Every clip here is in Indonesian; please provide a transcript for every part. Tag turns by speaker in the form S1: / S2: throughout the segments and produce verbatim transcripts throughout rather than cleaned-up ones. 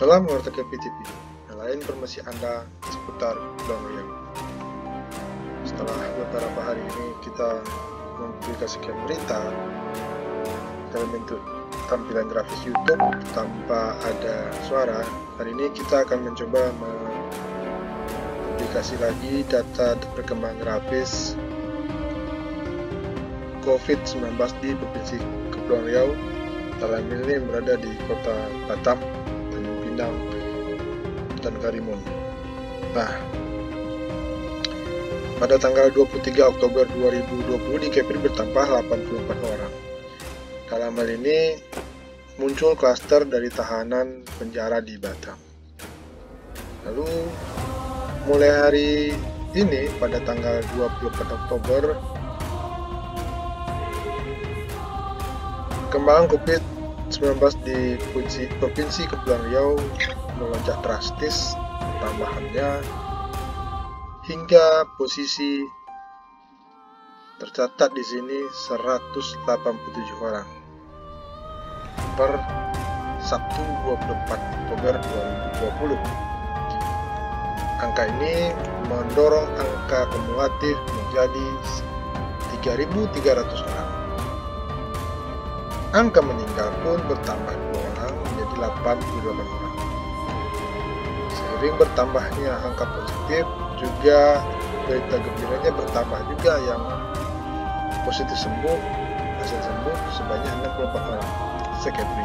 S1: Salam warta K P T V, nyalain informasi Anda seputar Kepulauan Riau. Setelah beberapa hari ini kita mempublikasikan berita dalam bentuk tampilan grafis YouTube tanpa ada suara, hari ini kita akan mencoba mempublikasi lagi data perkembangan grafis COVID sembilan belas di Provinsi Kepulauan Riau. Dalam ini berada di Kota Batam, Tanjung Pinang, dan Karimun. Nah, pada tanggal dua puluh tiga Oktober dua ribu dua puluh di K P R bertambah delapan puluh empat orang. Dalam hal ini muncul klaster dari tahanan penjara di Batam. Lalu mulai hari ini pada tanggal dua puluh empat Oktober perkembangan COVID sembilan belas di Provinsi, Provinsi Kepulauan Riau melonjak drastis tambahannya hingga posisi tercatat di sini seratus delapan puluh tujuh orang per Sabtu dua puluh empat Oktober dua ribu dua puluh. Angka ini mendorong angka kumulatif menjadi tiga ribu tiga ratus orang. Angka meninggal pun bertambah dua orang menjadi delapan puluh delapan orang. Seiring bertambahnya angka positif, juga berita gembiranya bertambah juga yang positif sembuh, hasil sembuh sebanyak enam puluh empat orang sekepri.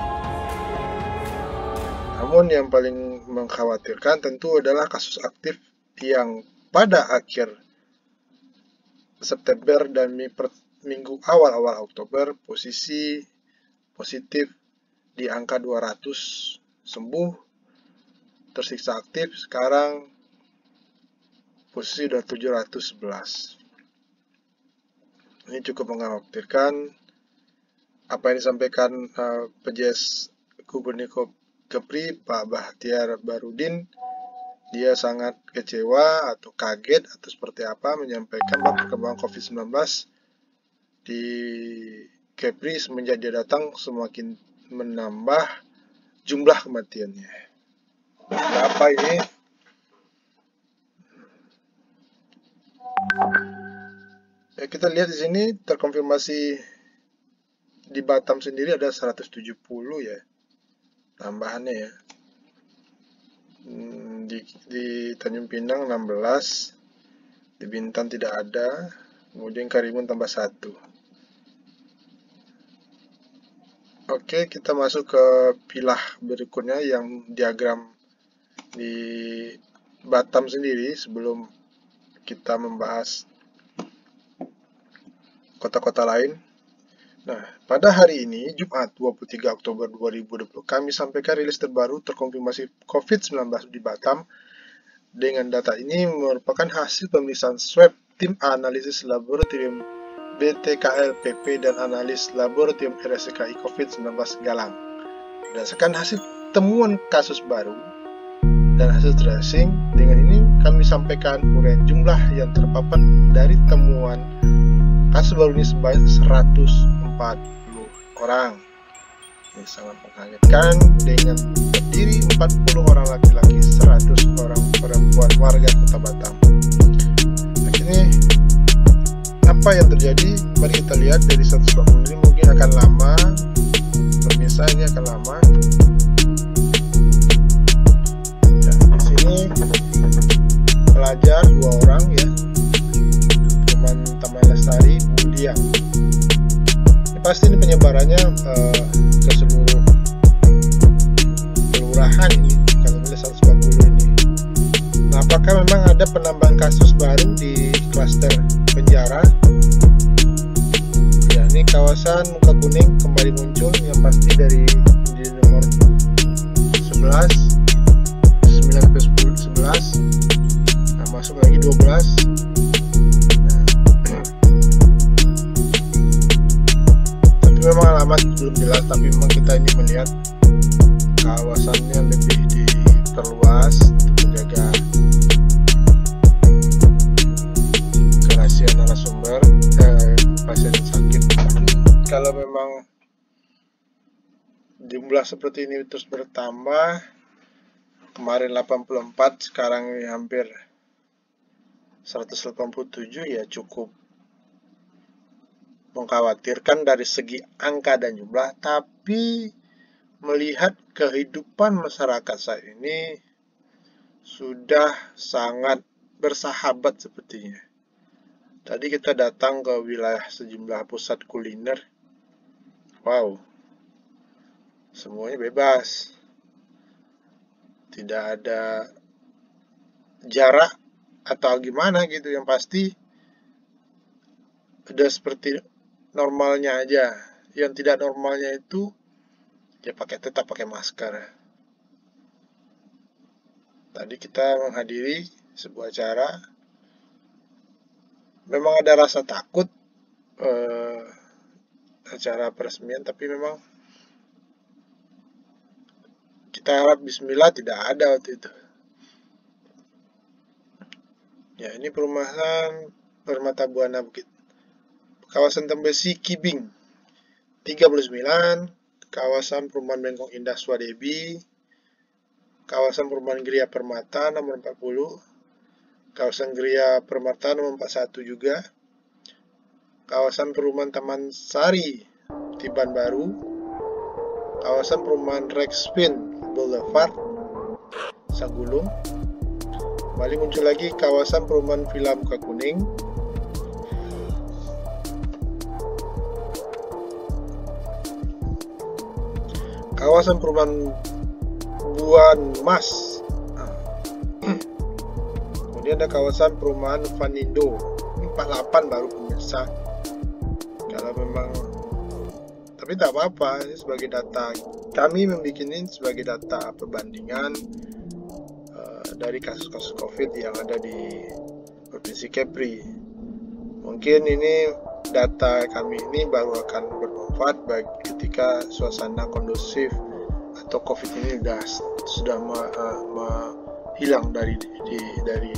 S1: Namun yang paling mengkhawatirkan tentu adalah kasus aktif yang pada akhir September dan minggu awal-awal Oktober posisi positif di angka dua ratus, sembuh, tersiksa aktif, sekarang posisi sudah tujuh ratus sebelas. Ini cukup mengkhawatirkan. Apa yang disampaikan uh, P J S Gubernur Kepri, Pak Bahtiar Barudin, dia sangat kecewa atau kaget atau seperti apa menyampaikan bahwa perkembangan COVID sembilan belas di Kepri semenjak dia datang semakin menambah jumlah kematiannya. Berapa ini? Ya, kita lihat di sini terkonfirmasi di Batam sendiri ada seratus tujuh puluh ya tambahannya ya. Di, di Tanjung Pinang enam belas, di Bintan tidak ada, kemudian Karimun tambah satu. Oke, kita masuk ke pilah berikutnya yang diagram di Batam sendiri sebelum kita membahas kota-kota lain. Nah, pada hari ini, Jumat dua puluh tiga Oktober dua ribu dua puluh, kami sampaikan rilis terbaru terkonfirmasi COVID sembilan belas di Batam. Dengan data ini merupakan hasil pemeriksaan swab tim analisis laboratorium B T K L P P dan analis laboratorium R S K I COVID sembilan belas Galang. Berdasarkan hasil temuan kasus baru dan hasil tracing, dengan ini kami sampaikan uraian jumlah yang terpapar dari temuan kasus baru ini sebanyak seratus empat puluh orang. Ini sangat mengagetkan, dengan terdiri empat puluh orang laki-laki, seratus orang perempuan warga Kota Batam. Nah, ini apa yang terjadi? Mari kita lihat dari seratus empat puluh ini mungkin akan lama, pemirsa, ini akan lama. Ya, di sini pelajar dua orang ya, teman Taman Lestari, Budiang. Ini pasti ini penyebarannya uh, ke seluruh kelurahan ini kalau boleh seratus empat puluh ini. Nah, apakah memang ada penambahan kasus baru di klaster penjara? Ya, ini kawasan Muka Kuning kembali muncul, yang pasti dari di nomor sebelas, sembilan ke sepuluh, sebelas. Nah, masuk lagi dua belas. Nah, tapi memang alamat belum jelas, tapi memang kita ini melihat kawasannya lebih diperluas untuk menjaga kerahasiaan narasumber, eh, pasien sakit. Kalau memang jumlah seperti ini terus bertambah, kemarin delapan puluh empat, sekarang hampir seratus delapan puluh tujuh, ya cukup mengkhawatirkan dari segi angka dan jumlah, tapi melihat kehidupan masyarakat saat ini sudah sangat bersahabat sepertinya. Tadi kita datang ke wilayah sejumlah pusat kuliner. Wow, semuanya bebas. Tidak ada jarak atau gimana gitu. Yang pasti udah seperti normalnya aja. Yang tidak normalnya itu ya pakai tetap pakai masker. Tadi kita menghadiri sebuah acara. Memang ada rasa takut eh, acara peresmian, tapi memang kita harap bismillah tidak ada waktu itu. Ya, ini perumahan Permata Buana Bukit. Kawasan Tembesi Kibing tiga puluh sembilan, kawasan perumahan Bengkong Indah Swadebi, kawasan perumahan Gria Permata nomor empat puluh, kawasan Gria Permata nomor empat puluh satu juga, kawasan perumahan Taman Sari Tiban Baru, kawasan perumahan Rexpin Boulevard Sagulung. Kembali muncul lagi kawasan perumahan Villa Muka Kuning, kawasan perumahan Buan Mas. Kemudian ada kawasan perumahan Vanindo empat puluh delapan baru pemirsa. Kalau memang, tapi tak apa-apa, ini sebagai data. Kami membuat ini sebagai data perbandingan uh, dari kasus-kasus COVID yang ada di Provinsi Kepri. Mungkin ini data kami ini baru akan bermanfaat bagi ketika suasana kondusif atau COVID ini sudah sudah me, uh, me, hilang dari di, dari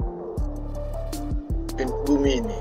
S1: bumi ini.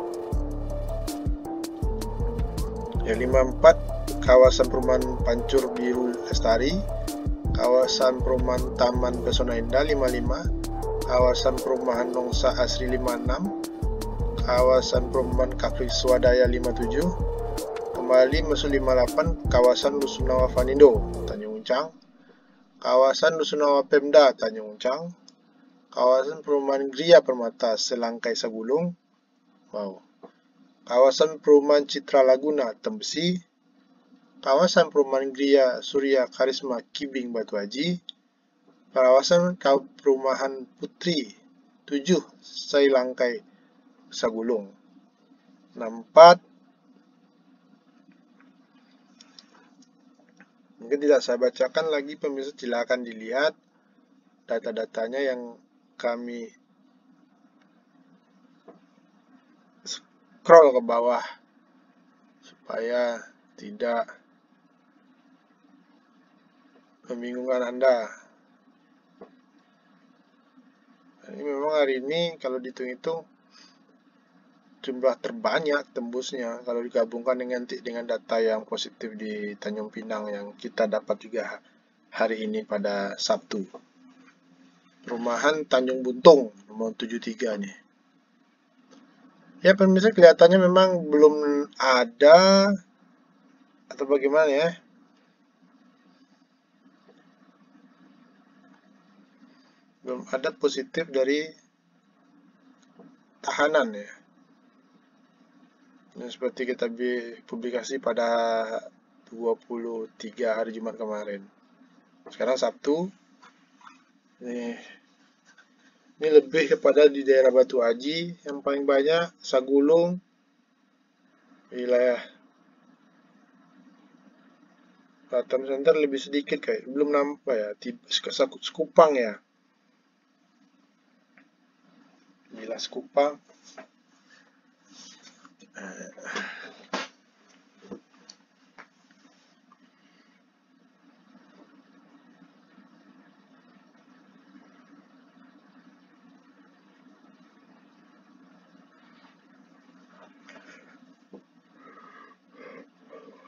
S1: Ya, lima puluh empat kawasan perumahan Pancur Biru Lestari, kawasan perumahan Taman Pesona Indah lima puluh lima, kawasan perumahan Nongsa Asri lima puluh enam, kawasan perumahan Kaflik Swadaya lima puluh tujuh, kembali masuk lima puluh delapan kawasan Rusunawa Vanindo Tanjung Uncang, kawasan Rusunawa Pemda Tanjung Uncang, kawasan perumahan Gria Permata Selangkai Sagulung, wow, kawasan perumahan Citra Laguna Tembesi, kawasan perumahan Gria Surya Karisma Kibing Batu Haji, kawasan perumahan Putri tujuh Selangkai Sagulung. enam puluh empat. Mungkin tidak saya bacakan lagi, pemirsa, silakan dilihat data-datanya yang kami scroll ke bawah supaya tidak membingungkan Anda. Ini memang hari ini kalau dihitung-hitung jumlah terbanyak tembusnya kalau digabungkan dengan dengan data yang positif di Tanjung Pinang yang kita dapat juga hari ini pada Sabtu. Perumahan Tanjung Buntung nomor tujuh puluh tiga nih. Ya, pemirsa, kelihatannya memang belum ada atau bagaimana ya? Belum ada positif dari tahanan ya. Ini seperti kita publikasi pada dua puluh tiga hari Jumat kemarin. Sekarang Sabtu. Ini, ini lebih kepada di daerah Batu Haji yang paling banyak, Sagulung, wilayah Batam Center lebih sedikit kayak belum nampak ya, Sekupang ya. Bila Sekupang.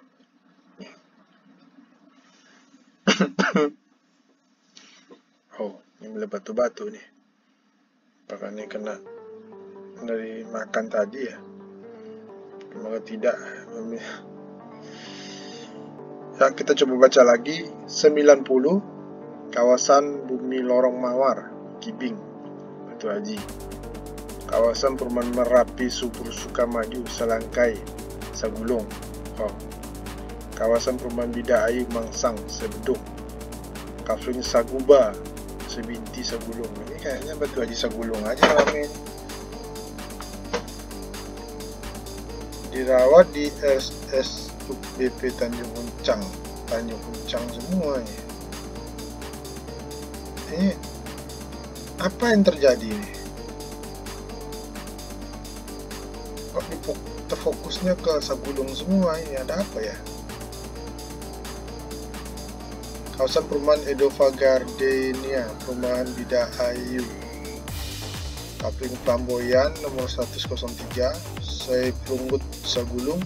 S1: Oh, Ini mulai batu-batu nih. Apakah ini kena dari makan tadi ya? Semoga tidak. Ya, kita coba baca lagi. Sembilan puluh, kawasan Bumi Lorong Mawar, Kibing, Batu Haji. Kawasan Perumahan Merapi Subur Sukamaju, Salangkai, Sagulung. Oh. Kawasan Perumahan Bida Ayu Mangsang, Sebeduk. Kafling Saguba, Sebinti, Sagulung. Ini kayaknya Batu Haji Sagulung aja namanya. Dirawat di S S U B P Tanjung Uncang, Tanjung Uncang semuanya. Ini apa yang terjadi ini? Kok terfokusnya ke Sagulung semua? Ini ada apa ya? Kawasan Perumahan Edova Gardenia, Perumahan Bida Ayu, Kapling Flamboyan nomor seratus tiga, Saiflungut, Sagulung.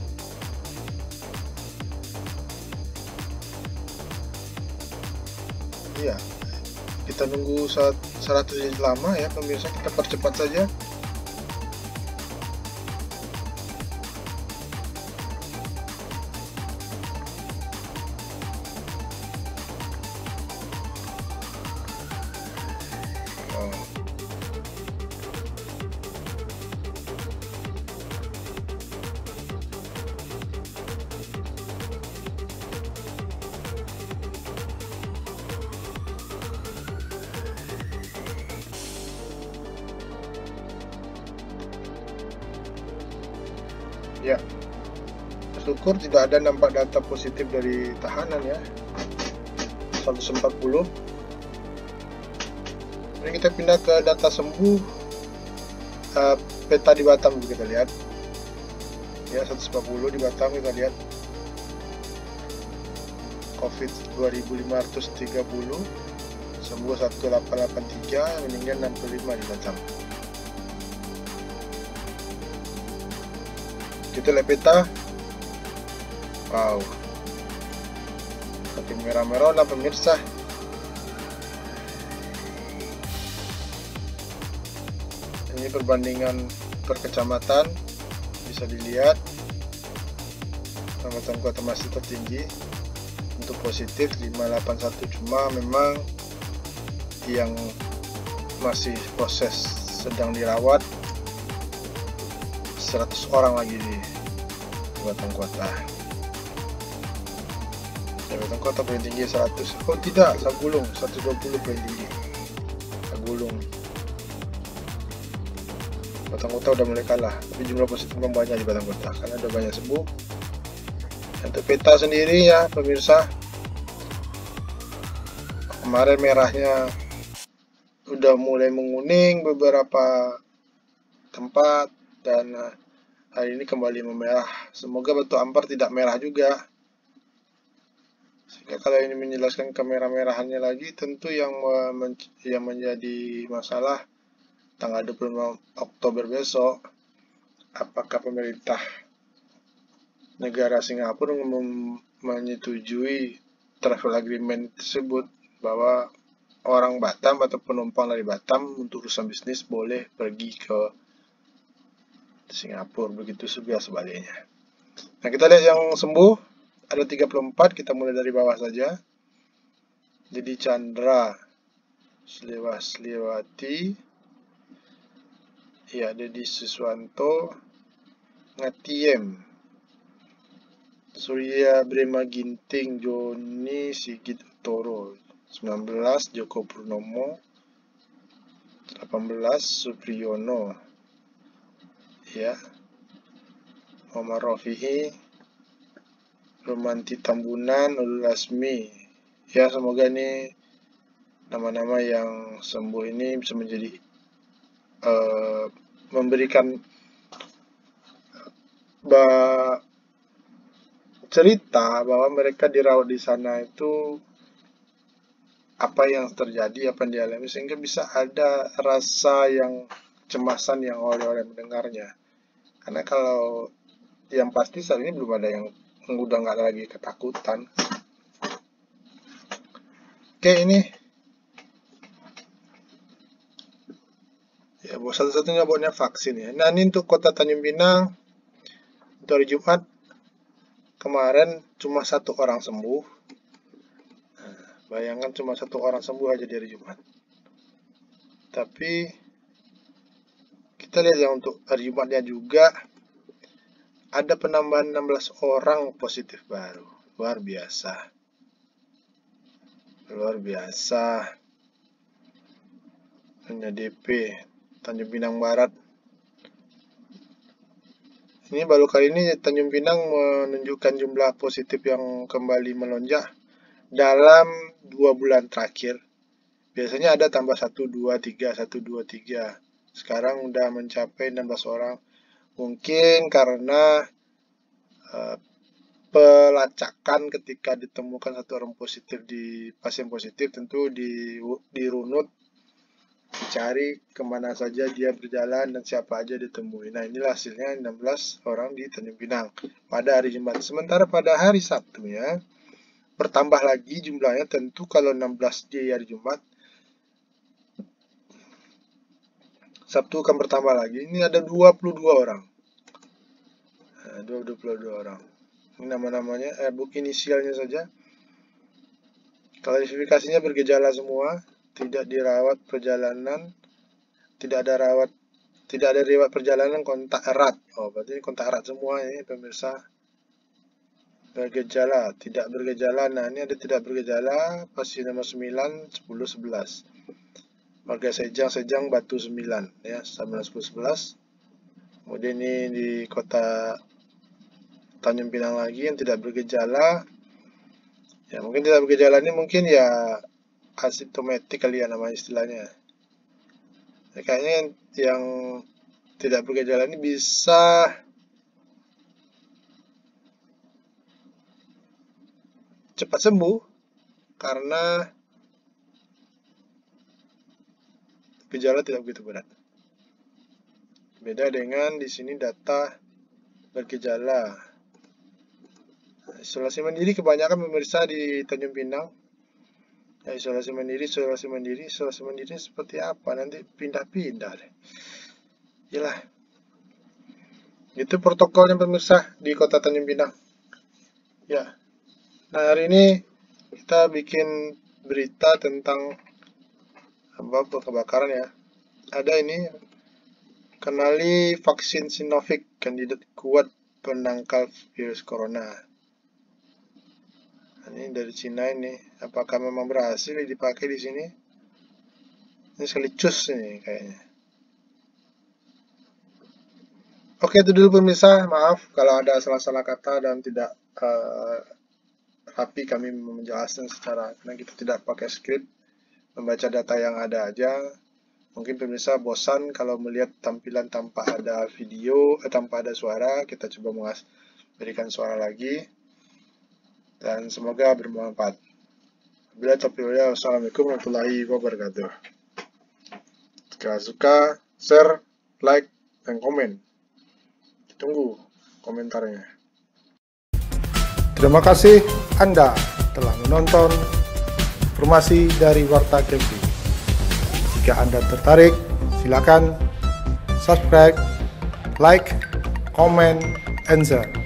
S1: Iya, kita nunggu saat seratus lama ya pemirsa, kita percepat saja. Ya, syukur tidak ada nampak data positif dari tahanan ya. seratus empat puluh. Ini kita pindah ke data sembuh, uh, peta di Batam kita lihat. Ya, seratus empat puluh di Batam kita lihat. Covid dua ribu lima ratus tiga puluh, sembuh seribu delapan ratus delapan puluh tiga, meninggal enam puluh lima di Batam. Kita lihat peta. Wow, tapi merah-merah lah pemirsa. Ini perbandingan per kecamatan, bisa dilihat kecamatan kota masih tertinggi untuk positif lima ratus delapan puluh satu, cuma memang yang masih proses sedang dirawat seratus orang lagi di Batang Kota. Ya, Batang Kota paling tinggi seratus. Oh tidak, Sagulung seratus dua puluh paling tinggi. Sagulung. Batang Kota udah mulai kalah, tapi jumlah positif memang banyak di Batang Kota karena udah banyak sembuh. Untuk peta sendiri ya pemirsa, kemarin merahnya udah mulai menguning beberapa tempat, dan hari ini kembali memerah. Semoga Batu Ampar tidak merah juga. Sehingga kalau ini menjelaskan kemerah-merahannya lagi, tentu yang men yang menjadi masalah tanggal dua puluh lima Oktober besok, apakah pemerintah negara Singapura menyetujui travel agreement tersebut bahwa orang Batam atau penumpang dari Batam untuk urusan bisnis boleh pergi ke Singapura, begitu juga sebaliknya. Nah, kita lihat yang sembuh ada tiga puluh empat, kita mulai dari bawah saja. Jadi Chandra Slewati, ya, Dedi Siswanto, Ngatiem, Surya Brema Ginting, Joni Sigit Utoro, sembilan belas Joko Purnomo, delapan belas Supriyono, ya, Muhammad Rofihi, Romanti Tambunan, Ulul Asmi. Ya, semoga ini nama-nama yang sembuh ini bisa menjadi uh, memberikan bah, cerita bahwa mereka dirawat di sana itu apa yang terjadi, apa yang dialami, sehingga bisa ada rasa yang kecemasan yang oleh orang mendengarnya. Karena kalau yang pasti saat ini belum ada yang udah nggak lagi ketakutan. Oke, ini Ya, buat satu-satunya buatnya vaksin ya. Nah, ini untuk kota Tanjung Pinang untuk hari Jumat kemarin cuma satu orang sembuh. Nah, bayangkan cuma satu orang sembuh aja di hari Jumat. Tapi kita lihat ya untuk hari Jumatnya juga ada penambahan enam belas orang positif baru. Luar biasa. Luar biasa. Hanya D P Tanjung Pinang Barat. Ini baru kali ini Tanjung Pinang menunjukkan jumlah positif yang kembali melonjak dalam dua bulan terakhir. Biasanya ada tambah satu, dua, tiga, satu, dua, tiga. Sekarang udah mencapai enam belas orang. Mungkin karena uh, pelacakan ketika ditemukan satu orang positif di pasien positif, tentu di dirunut, dicari kemana saja dia berjalan dan siapa aja ditemui. Nah, inilah hasilnya enam belas orang di Tanjung Pinang pada hari Jumat. Sementara pada hari Sabtunya bertambah lagi jumlahnya, tentu kalau enam belas di hari Jumat, Sabtu akan bertambah lagi. Ini ada dua puluh dua orang. Nah, dua puluh dua orang. Ini nama-namanya, eh, buk inisialnya saja. Klasifikasinya bergejala semua, tidak dirawat perjalanan, tidak ada rawat, tidak ada riwayat perjalanan kontak erat. Oh, berarti ini kontak erat semua ini pemirsa. Bergejala, tidak bergejala. Nah, ini ada tidak bergejala, pasien nomor sembilan, sepuluh, sebelas. Warga Sejang, Sejang, Batu sembilan, ya, sembilan, sepuluh, sebelas. Kemudian ini di kota Tanjung Pinang lagi yang tidak bergejala. Ya, mungkin tidak bergejala ini mungkin ya asimptomatik kali ya nama istilahnya. Ya, kayaknya yang, yang tidak bergejala ini bisa cepat sembuh karena gejala tidak begitu berat. Beda dengan di sini data bergejala. Isolasi mandiri kebanyakan pemirsa di Tanjung Pinang. Ya, isolasi mandiri, isolasi mandiri, isolasi mandiri seperti apa? Nanti pindah-pindah deh. Yalah. Itu protokolnya pemirsa di kota Tanjung Pinang. Ya. Nah, hari ini kita bikin berita tentang apa kebakaran ya. Ada ini, kenali vaksin Sinovac, kandidat kuat penangkal virus corona. Ini dari Cina ini, apakah memang berhasil dipakai di sini? Ini sekali cus ini kayaknya. Oke, itu dulu pemirsa. Maaf kalau ada salah-salah kata dan tidak uh, rapi kami menjelaskan secara, karena kita tidak pakai skrip, membaca data yang ada aja. Mungkin pemirsa bosan kalau melihat tampilan tanpa ada video, eh, tanpa ada suara. Kita coba mengas berikan suara lagi. Dan semoga bermanfaat. Bila taufiq, wassalamualaikum warahmatullahi wabarakatuh. Jika suka, share, like, dan komen. Tunggu komentarnya. Terima kasih Anda telah menonton informasi dari Warta Kempi. Jika Anda tertarik, silakan subscribe, like, comment, and share.